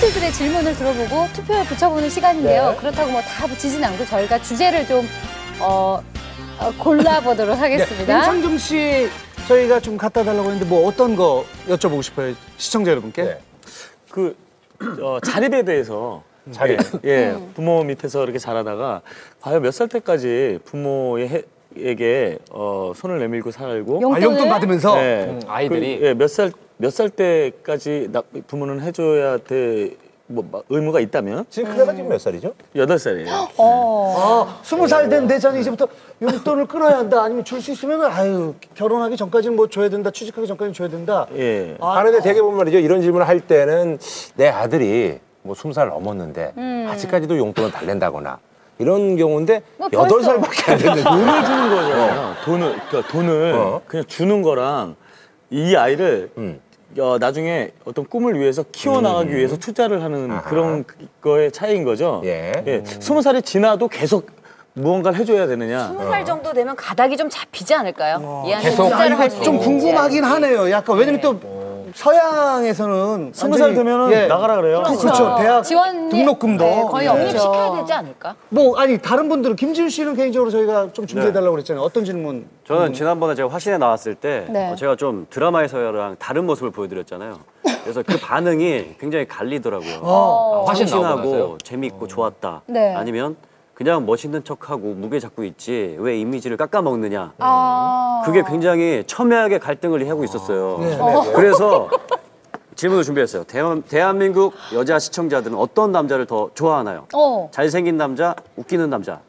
청취자들의 질문을 들어보고 투표에 붙여보는 시간인데요. 네. 그렇다고 뭐 다 붙이진 않고 저희가 주제를 좀 골라보도록 하겠습니다. 임창정 씨 저희가 좀 갖다 달라고 했는데 뭐 어떤 거 여쭤보고 싶어요? 시청자 여러분께. 네. 자립에 대해서 부모 밑에서 이렇게 자라다가 과연 몇 살 때까지 부모에게 손을 내밀고 살고 용돈 받으면서 아이들이 몇 살 때까지 부모는 해줘야 돼 의무가 있다면 지금 그대가 지금 몇 살이죠? 8살이에요. 20살 된 내 자녀 이제부터 용돈을 끊어야 한다. 아니면 줄 수 있으면 아유 결혼하기 전까지는 뭐 줘야 된다. 취직하기 전까지는 줘야 된다. 예. 그런데 되게 보면 말이죠. 이런 질문을 할 때는 내 아들이 뭐 20살 넘었는데 아직까지도 용돈을 달랜다거나 이런 경우인데 8살밖에 안 됐는데 돈을 주는 거잖아요. 돈을 그냥 주는 거랑 이 아이를 나중에 어떤 꿈을 위해서 키워나가기 위해서 투자를 하는 그런 거의 차이인 거죠. 예. 20살이 지나도 계속 무언가를 해줘야 되느냐. 20살 정도 되면 가닥이 좀 잡히지 않을까요? 얘한테 계속 투자를 할 수 좀 있는지. 궁금하긴 하네요. 약간 왜냐면 또 서양에서는 20살 되면은 나가라 그래요. 그렇죠. 대학 지원 등록금도 거의 독립시켜야 없죠. 되지 않을까? 뭐 아니 다른 분들은 김지훈 씨는 개인적으로 저희가 좀 준비해달라고 그랬잖아요. 어떤 질문? 저는 지난번에 제가 화신에 나왔을 때 네. 제가 좀 드라마에서랑 다른 모습을 보여드렸잖아요. 그래서 그 반응이 굉장히 갈리더라고요. 화신 나오고 확신하고 나서요? 재밌고 좋았다. 네. 아니면 그냥 멋있는 척하고 무게 잡고 있지 왜 이미지를 깎아먹느냐. 그게 굉장히 첨예하게 갈등을 하고 있었어요. 그래서 질문을 준비했어요. 대한민국 여자 시청자들은 어떤 남자를 더 좋아하나요? 잘생긴 남자, 웃기는 남자.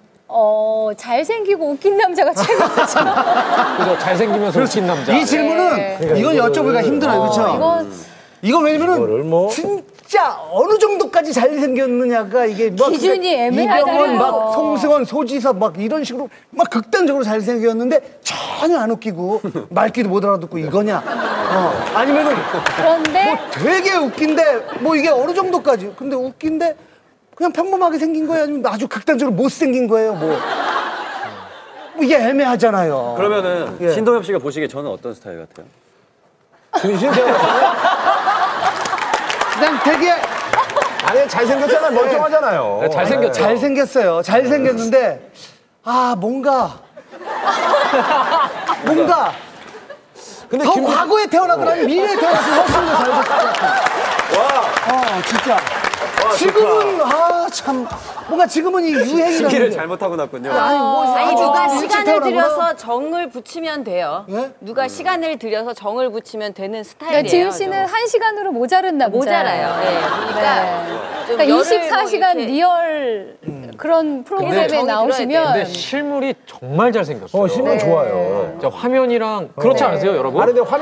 잘생기고 웃긴 남자가 최고죠. 그죠. 잘생기면서 웃긴 남자. 이 질문은 이건 여쭤보기가 힘들어요. 그렇죠? 이건 왜냐면은 진짜 어느 정도까지 잘생겼느냐가 이게 막 기준이 애매하잖아요. 이병헌, 막 송승헌, 소지섭 막 이런 식으로 막 극단적으로 잘생겼는데 전혀 안 웃기고 말귀도 못 알아듣고 이거냐? 아니면은 그런데 뭐 되게 웃긴데 뭐 이게 어느 정도까지? 근데 웃긴데 그냥 평범하게 생긴 거예요? 아니면 아주 극단적으로 못생긴 거예요? 뭐 이게 애매하잖아요. 그러면은 신동엽 씨가 보시기에 저는 어떤 스타일 같아요? 진심 제가 그냥 되게 아니 잘생겼잖아요. 멀쩡하잖아요. 잘생겼어요. 잘생겼는데 뭔가 근데 더 과거에 태어나거나 미래에 태어났으면 훨씬 더 잘됐을 것 같아. 진짜. 지금은 참 뭔가 지금은 이 유행이라는 시기를 게. 잘못하고 났군요. 아니 아주 누가 일찍 시간을 태어나구나. 들여서 정을 붙이면 돼요. 예? 누가 시간을 들여서 정을 붙이면 되는 그러니까 스타일이에요. 지훈 씨는 저. 1시간으로 모자른 남자. 모자라요. 예. 그러니까, 좀 그러니까 열을 24시간 뭐 이렇게 리얼 그런 프로그램에 정이 나오시면 근데 실물이 정말 잘생겼어요. 실물 좋아요. 진짜 화면이랑 그렇지 않으세요, 여러분? 아니 근데 화면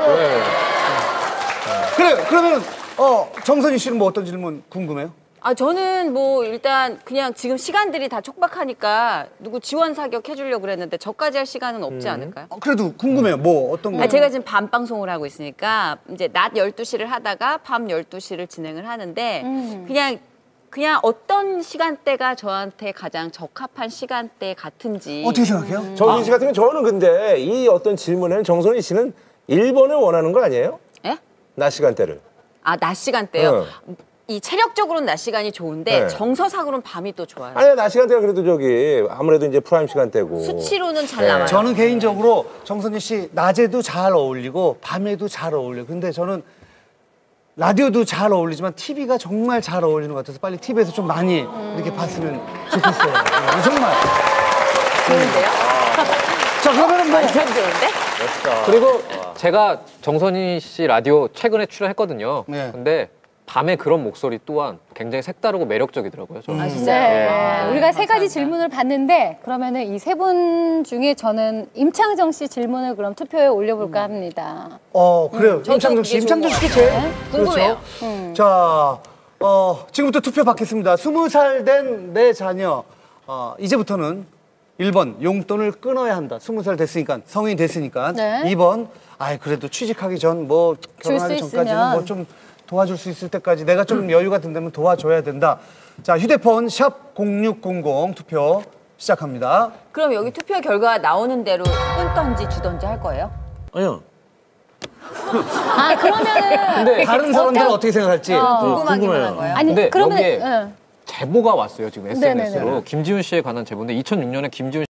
그래 그러면 정선희 씨는 뭐 어떤 질문 궁금해요? 저는 뭐 일단 그냥 지금 시간들이 다 촉박하니까 누구 지원 사격 해주려고 그랬는데 저까지 할 시간은 없지 않을까요? 그래도 궁금해요. 뭐 어떤 거? 제가 지금 밤 방송을 하고 있으니까 이제 낮 12시를 하다가 밤 12시를 진행을 하는데 그냥 어떤 시간대가 저한테 가장 적합한 시간대 같은지. 어떻게 생각해요? 정선희 씨 같은 경우 저는 근데 이 어떤 질문에는 정선희 씨는 1번을 원하는 거 아니에요? 예? 낮 시간대를. 낮 시간대요? 이 체력적으로는 낮 시간이 좋은데 정서상으로는 밤이 또 좋아요. 아니 낮 시간대가 그래도 아무래도 이제 프라임 시간대고. 수치로는 잘 나와요. 저는 개인적으로 정선희 씨 낮에도 잘 어울리고 밤에도 잘 어울려요. 근데 저는 라디오도 잘 어울리지만 TV가 정말 잘 어울리는 것 같아서 빨리 TV에서 좀 많이 이렇게 봤으면 좋겠어요. 정말. 좋은데요? 자 그러면은 뭐 완전 좋은데? 그리고 제가 정선희 씨 라디오 최근에 출연했거든요. 네. 근데 밤에 그런 목소리 또한 굉장히 색다르고 매력적이더라고요. 저는. 진짜요? 우리가 세 가지 질문을 봤는데 그러면은 이 세 분 중에 저는 임창정 씨 질문을 그럼 투표에 올려볼까 합니다. 그래요. 임창정 씨. 임창정 씨가 제일 궁금해요. 그렇죠. 자, 지금부터 투표 받겠습니다. 20살 된 내 자녀. 이제부터는 1번 용돈을 끊어야 한다. 20살 됐으니까 성인이 됐으니까. 네. 2번 그래도 취직하기 전 뭐 결혼하기 수 전까지는 있으면. 뭐 좀 도와줄 수 있을 때까지 내가 좀 여유가 된다면 도와줘야 된다. 자, 휴대폰 샵 0600 투표 시작합니다. 그럼 여기 투표 결과 나오는 대로 끊던지 주던지 할 거예요? 아니요. 아, 그러면은. 근데 다른 사람들은 어떻게 생각할지. 궁금하기만 한 거예요. 아니, 근데 그러면. 여기에 응. 제보가 왔어요 지금 SNS로. 네네네. 김지훈 씨에 관한 제보인데 2006년에 김지훈